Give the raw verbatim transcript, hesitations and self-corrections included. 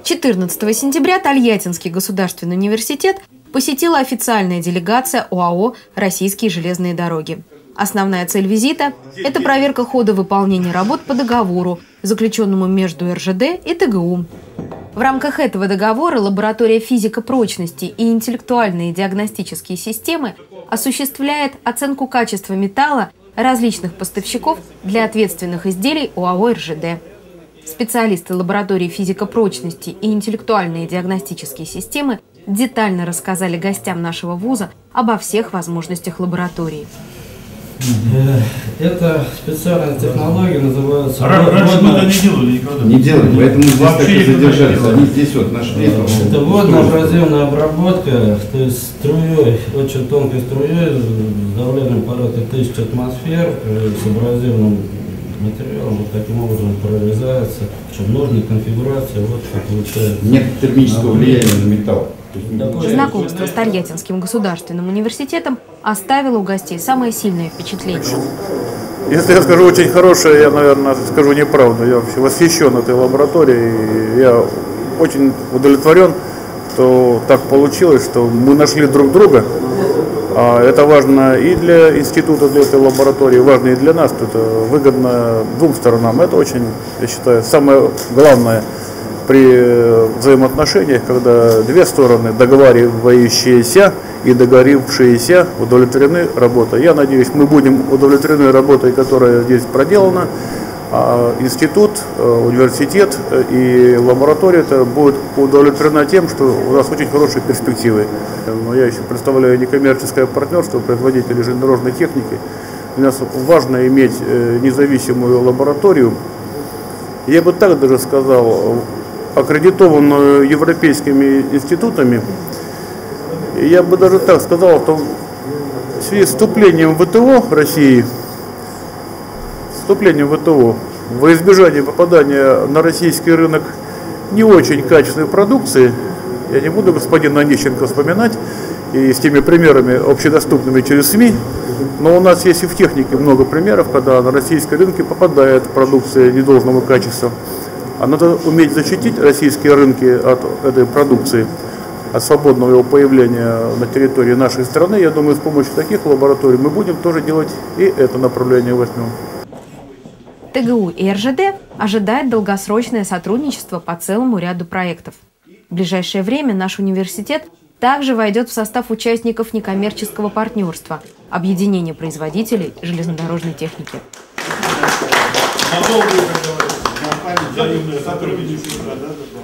четырнадцатого сентября Тольяттинский государственный университет посетила официальная делегация ОАО «Российские железные дороги». Основная цель визита – это проверка хода выполнения работ по договору, заключенному между эр жэ дэ и тэ гэ у. В рамках этого договора лаборатория физико-прочности и интеллектуальные диагностические системы осуществляет оценку качества металла различных поставщиков для ответственных изделий ОАО эр жэ дэ. Специалисты лаборатории физико-прочности и интеллектуальные диагностические системы детально рассказали гостям нашего вуза обо всех возможностях лаборатории. Это специальная технология, называется... Раньше мы это не делали никогда. Не делали, поэтому здесь так и задержались. Они здесь вот нашли. Это водно-абразивная обработка, то есть струей, очень тонкой струей, с давлением порядка тысячи атмосфер, с абразивным материалом, вот таким образом прорезается, в нужной конфигурации, вот как получается. Нет термического влияния на металл. Знакомство с Тольяттинским государственным университетом оставило у гостей самое сильное впечатление. Если я скажу очень хорошее, я, наверное, скажу неправду. Я вообще восхищен этой лабораторией. Я очень удовлетворен, что так получилось, что мы нашли друг друга. Это важно и для института, для этой лаборатории, важно и для нас. Это выгодно двум сторонам. Это очень, я считаю, самое главное при взаимоотношениях, когда две стороны, договаривающиеся и договорившиеся, удовлетворены работой. Я надеюсь, мы будем удовлетворены работой, которая здесь проделана. А институт, университет и лаборатория это будет удовлетворена тем, что у нас очень хорошие перспективы. Но я еще представляю некоммерческое партнерство производителей железнодорожной техники. Для нас важно иметь независимую лабораторию. Я бы так даже сказал, аккредитованную европейскими институтами. И я бы даже так сказал, что в связи с вступлением в вэ тэ о России, вступлением в вэ тэ о, во избежание попадания на российский рынок не очень качественной продукции, я не буду господина Онищенко вспоминать, и с теми примерами общедоступными через СМИ, но у нас есть и в технике много примеров, когда на российские рынки попадает продукция недолжного качества. А надо уметь защитить российские рынки от этой продукции, от свободного его появления на территории нашей страны. Я думаю, с помощью таких лабораторий мы будем тоже делать и это направление возьмем. тэ гэ у и эр жэ дэ ожидает долгосрочное сотрудничество по целому ряду проектов. В ближайшее время наш университет также войдет в состав участников некоммерческого партнерства – объединения производителей железнодорожной техники. Взаимное сотрудничество, да?